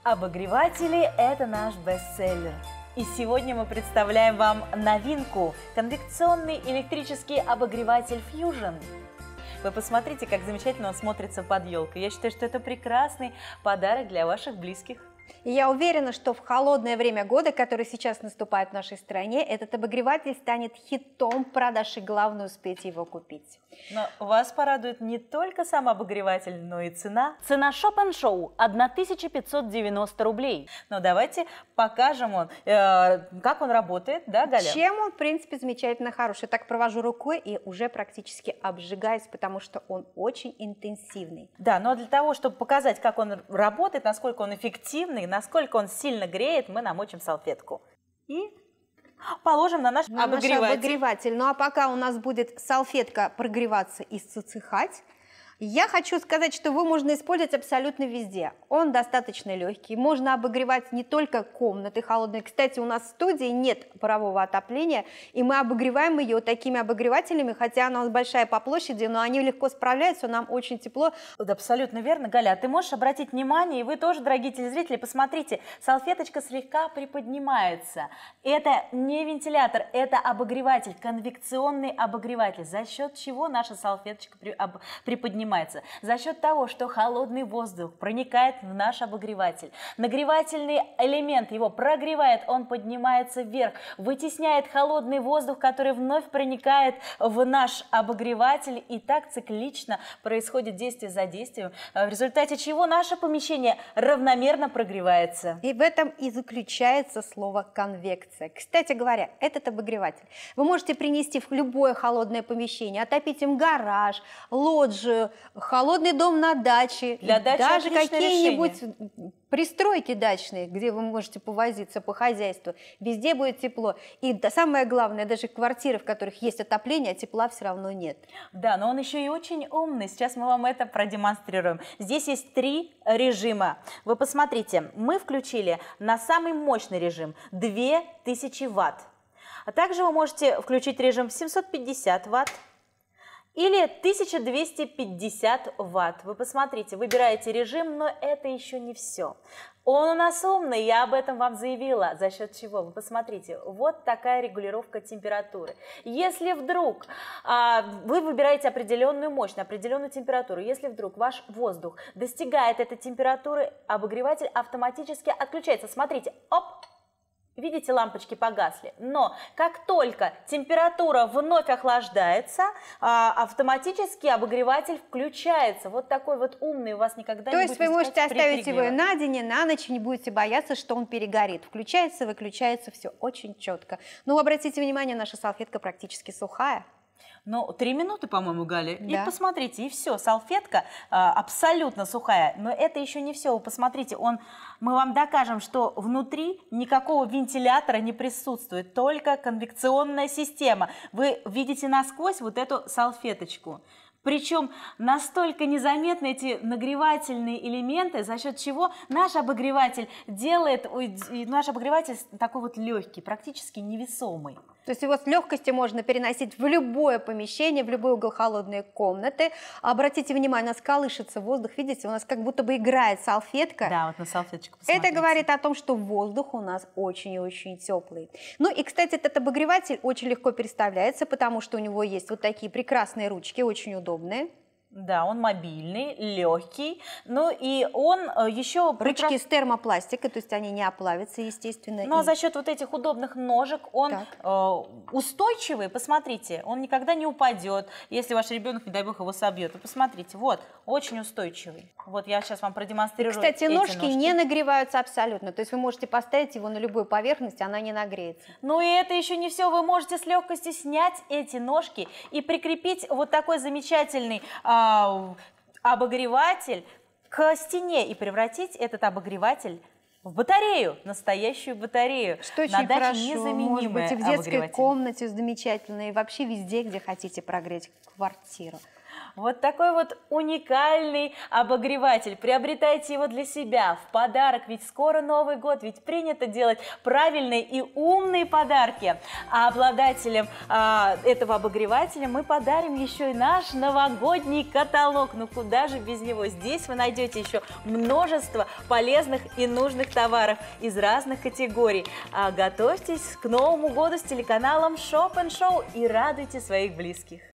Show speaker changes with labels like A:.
A: Обогреватели – это наш бестселлер. И сегодня мы представляем вам новинку – конвекционный электрический обогреватель Fusion. Вы посмотрите, как замечательно он смотрится под елкой. Я считаю, что это прекрасный подарок для ваших близких.
B: И я уверена, что в холодное время года, которое сейчас наступает в нашей стране, этот обогреватель станет хитом продаж, и главное успеть его купить.
A: Но вас порадует не только сам обогреватель, но и цена. Цена Shop & Show – 1590 рублей. Но давайте покажем, как он работает, да, Галя?
B: Чем он, в принципе, замечательно хороший. Я так провожу рукой и уже практически обжигаюсь, потому что он очень интенсивный.
A: Да, но для того, чтобы показать, как он работает, насколько он эффективный, насколько он сильно греет, мы намочим салфетку и положим на наш обогреватель.
B: Ну а пока у нас будет салфетка прогреваться и засыхать, я хочу сказать, что его можно использовать абсолютно везде. Он достаточно легкий, можно обогревать не только комнаты холодные. Кстати, у нас в студии нет парового отопления, и мы обогреваем ее такими обогревателями, хотя она у нас большая по площади, но они легко справляются, нам очень тепло.
A: Да, абсолютно верно, Галя. А ты можешь обратить внимание, и вы тоже, дорогие телезрители, посмотрите, салфеточка слегка приподнимается. Это не вентилятор, это обогреватель, конвекционный обогреватель. За счет чего наша салфеточка приподнимается? За счет того, что холодный воздух проникает в наш обогреватель. Нагревательный элемент его прогревает, он поднимается вверх, вытесняет холодный воздух, который вновь проникает в наш обогреватель. И так циклично происходит действие за действием, в результате чего наше помещение равномерно прогревается.
B: И в этом и заключается слово конвекция. Кстати говоря, этот обогреватель вы можете принести в любое холодное помещение, отопить им гараж, лоджию, холодный дом на даче,
A: для дачи
B: даже какие-нибудь пристройки дачные, где вы можете повозиться по хозяйству, везде будет тепло. И самое главное, даже квартиры, в которых есть отопление, тепла все равно нет.
A: Да, но он еще и очень умный. Сейчас мы вам это продемонстрируем. Здесь есть 3 режима. Вы посмотрите, мы включили на самый мощный режим 2000 ватт. А также вы можете включить режим 750 ватт. Или 1250 ватт. Вы посмотрите, выбираете режим, но это еще не все. Он у нас умный, я об этом вам заявила. За счет чего? Вы посмотрите, вот такая регулировка температуры. Если вдруг вы выбираете определенную мощность, определенную температуру, если вдруг ваш воздух достигает этой температуры, обогреватель автоматически отключается. Смотрите, оп! Видите, лампочки погасли, но как только температура вновь охлаждается, автоматически обогреватель включается. Вот такой вот умный, у вас никогда не будет.
B: То есть вы можете оставить его на день и на ночь, не будете бояться, что он перегорит. Включается, выключается, все очень четко. Но обратите внимание, наша салфетка практически сухая.
A: Ну, 3 минуты, по-моему, Галя,
B: да.
A: И посмотрите, и все, салфетка абсолютно сухая. Но это еще не все, вы посмотрите, мы вам докажем, что внутри никакого вентилятора не присутствует, только конвекционная система. Вы видите насквозь вот эту салфеточку. Причем настолько незаметны эти нагревательные элементы, за счет чего наш обогреватель такой вот легкий, практически невесомый.
B: То есть его с легкостью можно переносить в любое помещение, в любой угол холодной комнаты. Обратите внимание, у нас колышется воздух, видите, у нас как будто бы играет салфетка.
A: Да, вот на салфеточку посмотрите.
B: Это говорит о том, что воздух у нас очень и очень теплый. Ну и, кстати, этот обогреватель очень легко переставляется, потому что у него есть вот такие прекрасные ручки, очень удобные.
A: Да, он мобильный, легкий, ну и он еще...
B: Ручки из термопластика, то есть они не оплавятся, естественно.
A: Ну а за счет вот этих удобных ножек он устойчивый, посмотрите, он никогда не упадет, если ваш ребенок, не дай бог, его собьет. Вы посмотрите, вот, очень устойчивый. Вот я сейчас вам продемонстрирую.
B: Кстати, ножки не нагреваются абсолютно, то есть вы можете поставить его на любую поверхность, она не нагреется.
A: Ну и это еще не все, вы можете с легкостью снять эти ножки и прикрепить вот такой замечательный обогреватель к стене и превратить этот обогреватель в батарею, настоящую батарею.
B: Что очень хорошо, может быть, и в детской комнате замечательно, и вообще везде, где хотите прогреть квартиру.
A: Вот такой вот уникальный обогреватель. Приобретайте его для себя в подарок, ведь скоро Новый год, ведь принято делать правильные и умные подарки. А обладателям этого обогревателя мы подарим еще и наш новогодний каталог. Ну куда же без него? Здесь вы найдете еще множество полезных и нужных товаров из разных категорий. Готовьтесь к Новому году с телеканалом Shop & Show и радуйте своих близких.